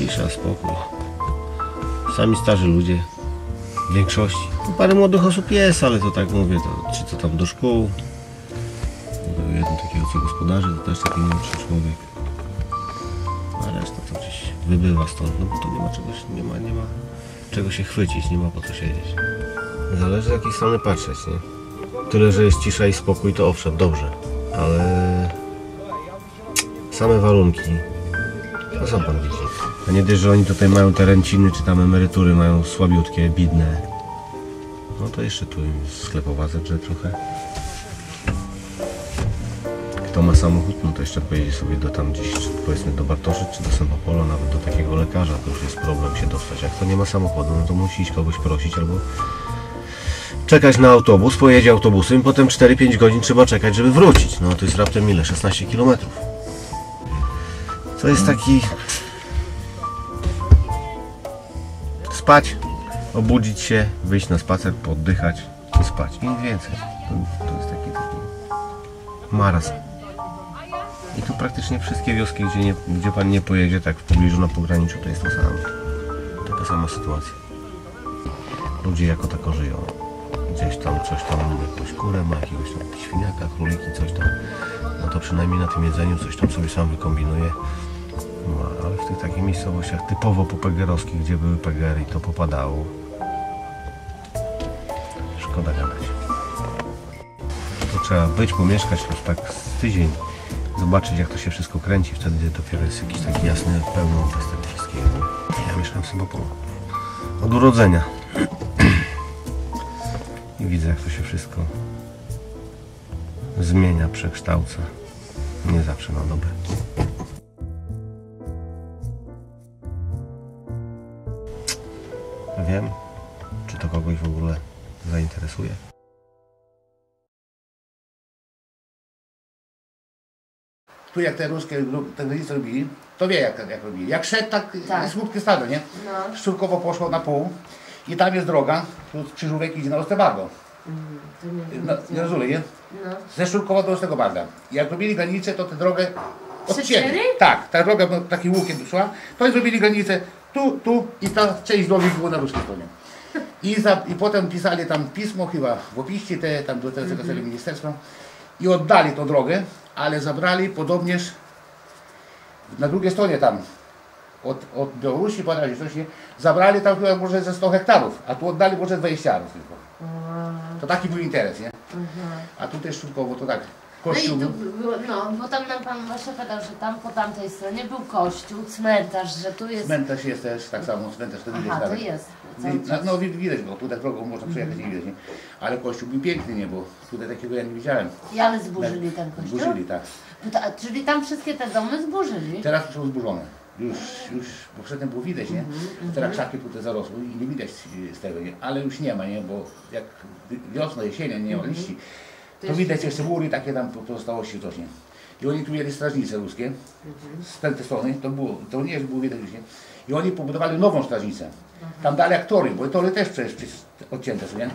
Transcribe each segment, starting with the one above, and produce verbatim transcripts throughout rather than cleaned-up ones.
Cisza, spokój. Sami starzy ludzie. W większości. Parę młodych osób jest, ale to tak mówię, to czy to tam do szkół. Był jeden takiego co gospodarzy, to też taki młodszy człowiek. A reszta to gdzieś wybywa stąd, no bo to nie ma czegoś, nie ma, nie ma czego się chwycić, nie ma po co siedzieć. Zależy z jakiej strony patrzeć, nie? Tyle, że jest cisza i spokój, to owszem, dobrze, ale same warunki, to sam pan widzi. A nie dość, że oni tutaj mają te ręciny, czy tam emerytury mają słabiutkie, bidne. No to jeszcze tu im sklepowa zedrze trochę. Kto ma samochód, no to jeszcze pojedzie sobie do tam gdzieś, powiedzmy do Bartoszyc, czy do Sępopola, nawet do takiego lekarza, to już jest problem się dostać. Jak kto nie ma samochodu, no to musi iść kogoś prosić albo czekać na autobus, pojedzie autobusem, potem cztery pięć godzin trzeba czekać, żeby wrócić. No to jest raptem ile? szesnaście kilometrów. To jest taki... spać, obudzić się, wyjść na spacer, poddychać i spać. I nic więcej. To, to jest taki, taki marazm. I tu praktycznie wszystkie wioski, gdzie, nie, gdzie pan nie pojedzie, tak w pobliżu na pograniczu, to jest to samo. Taka sama sytuacja. Ludzie jako tako żyją. Gdzieś tam coś tam, jakąś kurę ma, jakiegoś tam świniaka, króliki, coś tam. No to przynajmniej na tym jedzeniu coś tam sobie sam wykombinuje. No, ale w tych takich miejscowościach typowo popegerowskich, gdzie były pegery i to popadało, szkoda gadać. To trzeba być, pomieszkać już tak z tydzień, zobaczyć jak to się wszystko kręci, wtedy dopiero jest jakiś taki jasny, pełny obraz tego wszystkiego. Ja mieszkam w Sępopolu od urodzenia i widzę jak to się wszystko zmienia, przekształca, nie zawsze na dobre. Wiem, czy to kogoś w ogóle zainteresuje. Tu jak te ruskie telewizje robili, to wie jak, jak robili. Jak szedł, tak, tak. Smutkie stado, nie? No. Szczurkowo poszło na pół i tam jest droga, tu krzyżówek idzie na Osterbardo. Mm, nie rozumiem, nie? No. Ze Szczurkowa do Osterbarda. Jak robili granicę, to tę drogę odcięli. Tak, ta droga takim łukiem szła, to zrobili granicę tu, tu i ta część drogi była na ruskiej stronie. I, za, I potem pisali tam pismo chyba w opisie, te, tam do tego mm -hmm. ministerstwa i oddali tą drogę, ale zabrali podobnież na drugiej stronie tam od, od Białorusi, podali coś, nie, zabrali tam chyba może ze sto hektarów, a tu oddali może dwadzieścia hektarów tylko. To taki był interes, nie? A tutaj Szczurkowo to tak. Kościół. No i tu było, no, bo tam nam pan właśnie powiedział, że tam po tamtej stronie był kościół, cmentarz, że tu jest... Cmentarz jest też, tak samo, cmentarz to widać. Aha, to jest. No, no widać go, tutaj drogą można przejechać, nie widać, nie? Ale kościół był piękny, nie, bo tutaj takiego ja nie widziałem. I ale zburzyli ten kościół? Zburzyli, tak. Ta, czyli tam wszystkie te domy zburzyli? Teraz już są zburzone. Już, już, bo przedtem było widać, nie? Mm -hmm. Teraz krzaki tutaj zarosły i nie widać z tego, nie? Ale już nie ma, nie? Bo jak wiosna, jesienia, nie ma mm -hmm. liści. To widać jeszcze mury takie tam pozostałości coś, nie? I oni tu mieli strażnice ruskie, mhm. z tej strony, to było, to nie było widać już, nie? I oni pobudowali nową strażnicę. Mhm. Tam dali jak tory, bo tory też przecież odcięte są, nie?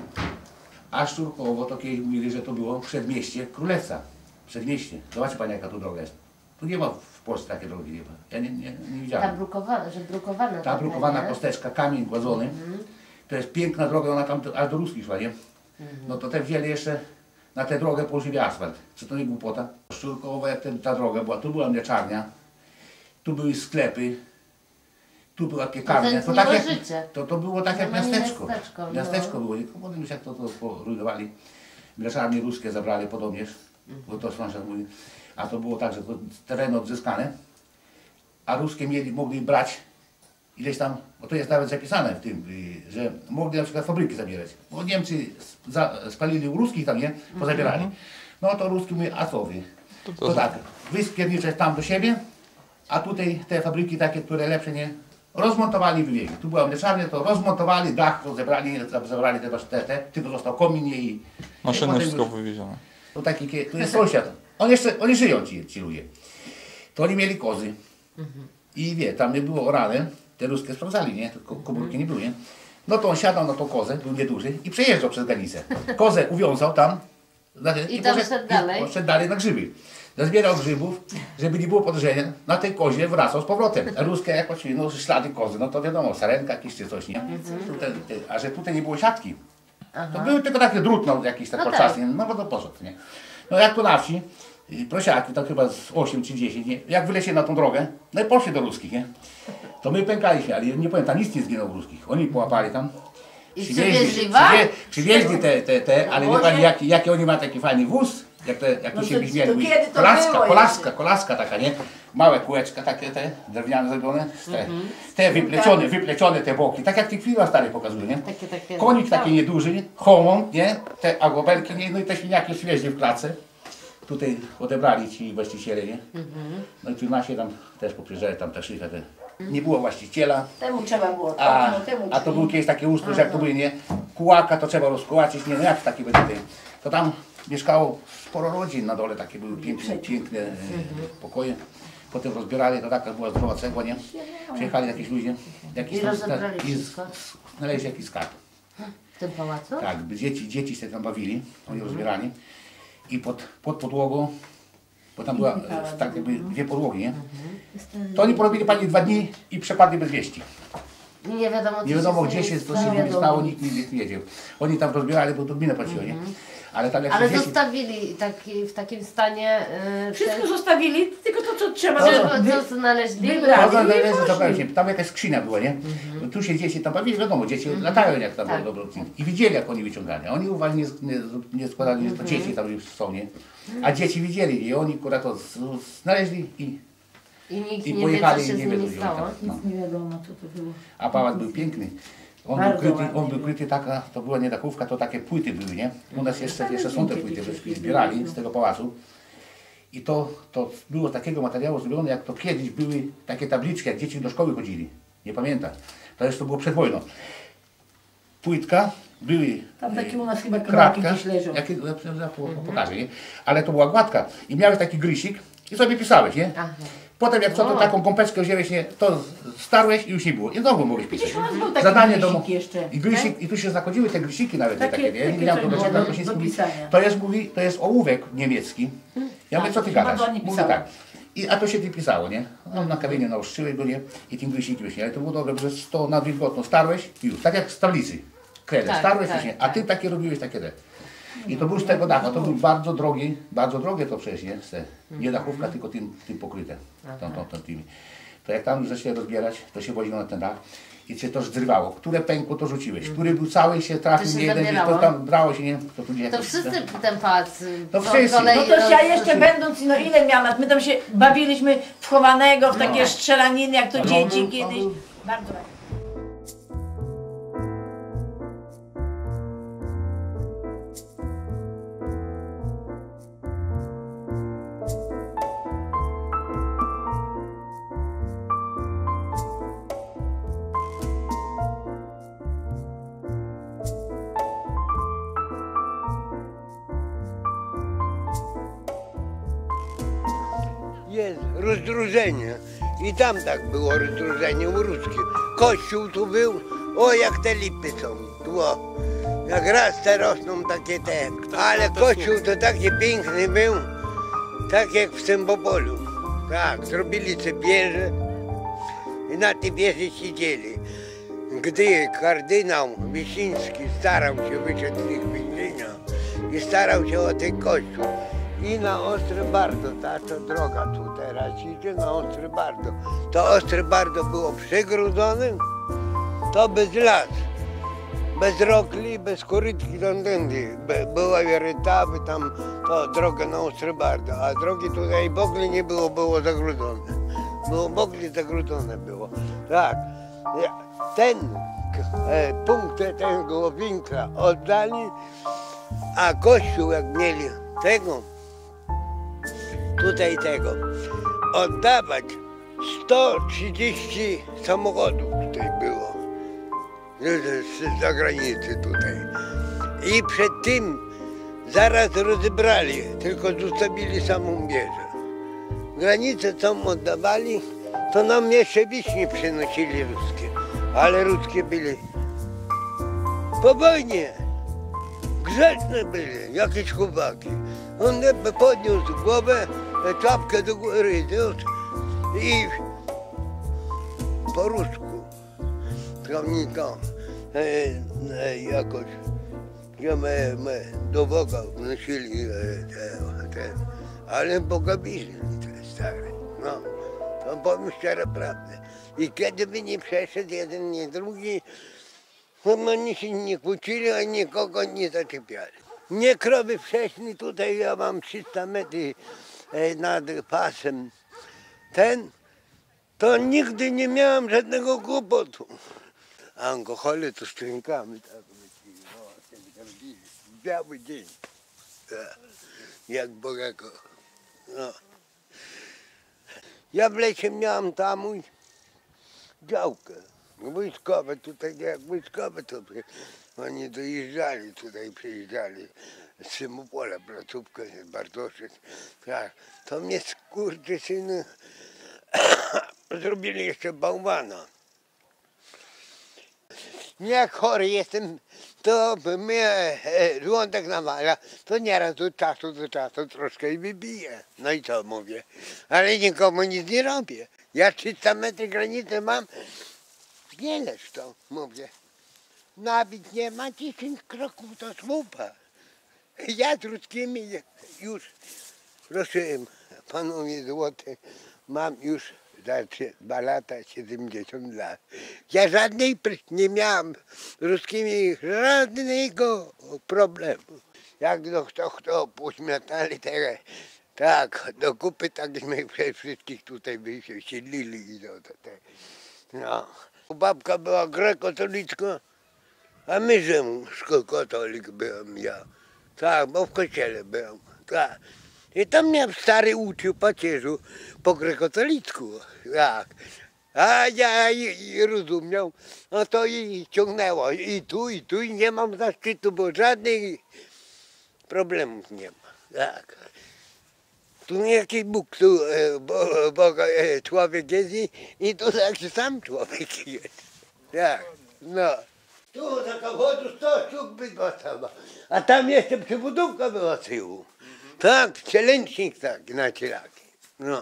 A Szczurkowo to kiedyś mówili, że to było przedmieście Królewca. Przedmieście. Zobaczcie pani jaka tu droga jest. Tu nie ma w Polsce takiej drogi, nie ma. Ja nie, nie, nie widziałem. Ta brukowana, że brukowana. Ta brukowana kosteczka, kamień gładzony. Mhm. To jest piękna droga, ona tam aż do Ruski szła, nie? Mhm. No to te wzięli jeszcze na tę drogę położyli asfalt. Co to nie głupota? Szczurkowo jak ten, ta droga była, tu była mleczarnia, tu były sklepy, tu była piekarnia. To, tak jak, to, to było tak jak miasteczko. Miasteczko, no. Miasteczko było, tylko potem już jak to, to porujnowali. Mleczarnie ruskie zabrali podobnież, mhm. bo to sąsiad mówi. A to było tak, że to tereny odzyskane, a ruskie mieli, mogli brać ileś tam, bo to jest nawet zapisane w tym, że mogli na przykład fabryki zabierać. Bo Niemcy za, spalili u ruskich tam, nie? Pozabierali. No to ruski mówi, a co wy? To, to, to tak, wy spierniczać tam do siebie, a tutaj te fabryki takie, które lepsze, nie? Rozmontowali i wywieźli. Tu była mleczarnia, to rozmontowali, dach to zebrali, zabrali te, te, te tylko został komin i... Maszyny wszystko wywiezione. To taki, to jest sąsiad. On jeszcze, oni żyją ci, ci ludzie. To oni mieli kozy. Mhm. I wie, tam nie było orane. Te ruskie sprawdzali, nie? Tylko komórki nie były, nie? No to on siadał na tą kozę, był nieduży i przejeżdżał przez granicę. Kozę uwiązał tam. I, I tam szedł dalej? I szedł dalej na grzyby. zbierał grzybów, żeby nie było podejrzenia, na tej kozie wracał z powrotem. A ruskie jak oczywiście, no ślady kozy, no to wiadomo, sarenka jakieś czy coś, nie? Tutaj, a że tutaj nie było siatki, to były tylko takie drut, no jakiś tak No podczasny, no bo to poszedł, nie? No jak tu na wsi, y, prosiaki, to chyba z osiem czy dziesięć, nie? Jak wylecieli na tą drogę, no i poszli do ruskich, nie? To my pękaliśmy, ale nie powiem, tam nic nie zginął w ruskich. Oni połapali tam. I Przywieźli, przywieźli wam? przywie, przywieźli te, te, te, ale wie pani, jaki, jaki oni mają taki fajny wóz, jak, te, jak No to się to- brzmieli, to kiedy to kolaska, było kolaska, jeszcze? kolaska taka, nie? Małe kółeczka takie te, drewniane zrobione, te, te wyplecione, wyplecione te boki, tak jak tych filmach stary pokazuje, nie? Takie, takie. Konik taki nieduży, hołąd, nie? Te agobelki, nie? No i te świniaki przywieźli w klatce. Tutaj odebrali ci właściciele, nie? No i tu nasi tam też poprzejeżdżali, tam te szycha, te. Nie było właściciela. Temu trzeba było, A, no, temu a to był kiedyś taki ustrój, że jak to były, nie? Kułaka to trzeba rozkułacić, nie? No jak taki będzie tutaj. To tam mieszkało sporo rodzin na dole, takie były piękne, piękne e, pokoje. Potem rozbierali, to taka była zdrowa cegła, nie? Przyjechali jakieś ludzie. Jakiś I tam- rozebrali i wszystko? znaleźli jakiś skarb. W tym pałacu? Tak, by dzieci, dzieci się tam bawili, oni rozbierali. I pod, pod podłogą, bo tam była e, tak jakby dwie podłogi, nie? To oni porobili pani dwa dni i przepadli bez wieści. I nie wiadomo, co Nie wiadomo się gdzie się stało. to się nie stało, nikt nikt nie wiedział. Oni tam rozbierali, bo to gmina płaciła, nie? Ale tam jak Ale się dzieci... zostawili taki, w takim stanie. Yy, Wszystko te- zostawili, tylko to co trzeba. No, było. Co, Wy- co znaleźli? wybrali. No, no, no, i no, to poszli. pewnie, tam jakaś skrzynia była, nie? Tu się dzieci tam bawili, wiadomo, dzieci latają jak tam Tak. było dobro. I widzieli jak oni wyciągali. Oni uważnie nie, nie, nie składali, to dzieci tam już są, nie? A dzieci widzieli i oni akurat to z- znaleźli i, I nikt i nie wie, pojechali co się i z nie nimi wiedzą, gdzie oni stało. tam. No. Nic nie wiadomo co to było. A pałac był piękny. On był Bardzo kryty, ładny on był kryty taka, to była nie dachówka, to takie płyty były, nie? U nas jeszcze, jeszcze są te płyty, żeśmy zbierali z tego pałacu. I to, to było z takiego materiału zrobione, jak to kiedyś były takie tabliczki, jak dzieci do szkoły chodzili. Nie pamiętam. To jeszcze to było przed wojną. Płytka, były Tam takie u nas chyba kawałki kratka, gdzieś leżą. jakie, ja, ja po- pokażę, nie? Ale to była gładka i miałeś taki grysik i sobie pisałeś, nie? Aha. Potem jak co to O. taką gąbeczkę wziąłeś, nie, to starłeś i już nie było. I znowu mogłeś pisać. Przecież u nas był taki Zadanie grysik domu. jeszcze, I, grysik, I tu się zachodziły te grysiki nawet Takie- takie, nie? takie Nie wiedziałem, coś to było do, do- do, do pisania. to jest, mówi, to jest ołówek niemiecki. Ja mówię, co ty chyba gadasz? to oni Mówi pisały. tak. I, a to się ty pisało, nie? No, na kamienie naostrzyły go, nie? I tym grysiki wyśnie. Ale to było dobre, bo że to na wilgotno starłeś i już. Tak jak z tablicy. Kredę, Tak, starłeś tak, i nie. A ty tak. takie robiłeś, takie te. I to był z tego dachu, to był bardzo drogi, bardzo drogie to przecież, nie? Z te, nie dachówka, tylko tym, tym pokryte. Tą, tą, tą, tymi. To jak tam już zaczęli rozbierać, to się woziło na ten dach i cię to zdrywało. Które pękło, to rzuciłeś. Który był cały się trafił, To się nie jeden, gdzieś, zabierało? to tam brało się, nie? To, tu gdzieś To jakoś- wszyscy ten pałac. To po wszyscy. kolei No to ja roz- jeszcze będąc, no ile miałam lat, my tam się bawiliśmy w chowanego, w takie strzelaniny, jak to No, dzieci no, kiedyś. no. Bardzo ładnie. Jest rozdróżenie. I tam tak było rozdróżenie ruskie. Kościół tu był, o jak te lipy są. Tu o, jak raz te rosną takie te. Ale kościół to taki piękny był, tak jak w Sębopolu. Tak, zrobili sobie wieżę i na tej wieży siedzieli. Gdy kardynał Wyszyński starał się, wyszedł z ich więzienia i starał się o ten kościół. I na Ostre Bardo, ta to droga tu teraz idzie na Ostre Bardo. To Ostre Bardo było przegrudzone, to bez las, bez rokli, bez korytki tamtędy. By- Była wierytawy tam, to droga na Ostre Bardo, a drogi tutaj w ogóle nie było, było zagrudzone. Było w ogóle zagrudzone było, tak. Ten e, punkt tego winkla oddali, a kościół jak mieli tego, tutaj tego, oddawać sto trzydzieści samochodów tutaj było z, z zagranicy tutaj. I przed tym zaraz rozebrali, tylko zostawili samą wieżę. Granice co oddawali, to nam jeszcze wiśnie przynosili ruskie, ale ruskie byli po wojnie. Grzeczne byli, jakieś chłopaki. On podniósł głowę, czapkę do góry niósł i po rusku prawnika e, e, jakoś że my, my do Boga wnosili e, te, te, ale Boga bili te stare. No, to powiem szczerą prawdę. I kiedy by nie przeszedł jeden, nie drugi, no oni się nie kłócili, a nikogo nie zaczepiali. Nie krowy wcześniej, tutaj ja mam trzysta metrów nad pasem. Ten, to nigdy nie miałem żadnego kłopotu. A alkohole to z szczękami tak myśli, o, biały dzień. Jak Bogego. No. Ja w lesie miałem tam działkę. Wojskowe tutaj, jak wojskowe to oni dojeżdżali tutaj, przyjeżdżali z Symopola, placówka z Bartoszyc. Tak, to mnie skurczysyny zrobili jeszcze bałwana. Jak chory jestem, to mnie żołądek namawia, to nieraz od czasu do czasu troszkę i wybije. No i co mówię? Ale nikomu nic nie robię. Ja trzysta metrów granicy mam. Wieleż to, mówię. Nabić nie ma dziesięć kroków to słupa. Ja z ruskimi już, proszę panowie złote, mam już za dwa lata, siedemdziesiąt lat. Ja żadnej nie miałem z ruskimi żadnego problemu. Jak no kto, kto pośmiatali tego, tak, do kupy takśmy wszystkich tutaj wysiedlili i to, to, to. No. Babka była grekokatolicka, a my rzymskokatolik byłem ja. Tak, bo w kościele byłem. Tak. I tam mnie stary uczył pacierzu po grekokatolicku. Tak. A ja i, i rozumiał, no to i ciągnęło i tu, i tu, i nie mam zaszczytu, bo żadnych problemów nie ma. Tak. Tu jakiś Bóg, tu e, bo, Boga, e, człowiek jest i, i tu taki sam człowiek jest. Tak, no. Tu za kawodu sto sztuk bydła sama, a tam jeszcze przybudówka była z tyłu. Tak, cielęcznik taki na cielaki. No.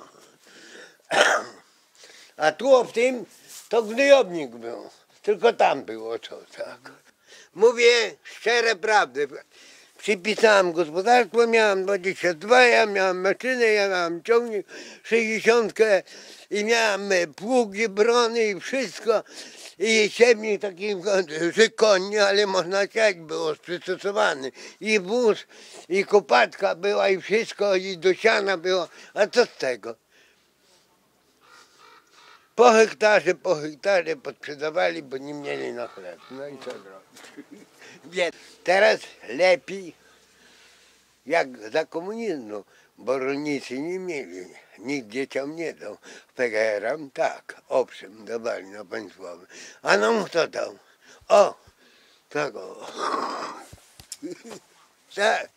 A tu w tym to gnojownik był, tylko tam było to, tak. Mówię szczerze prawdę. Przypisałem gospodarstwo, miałem dwadzieścia dwa, ja miałem maszynę, ja miałem ciągnik, sześćdziesiątkę i miałem pługi, brony i wszystko. I siewnik taki, że konie, ale można siać było przystosowany. I wóz, i kopatka była, i wszystko, i do siana było. A co z tego? Po hektarze, po hektarze podsprzedawali, bo nie mieli na chleb. No i co zrobić? Więc teraz lepiej jak za komunizmu, bo rolnicy nie mieli, nikt dzieciom nie dał. P G R-am tak, owszem, dawali na państwowe. A nam kto dał? O, tak o. Tak.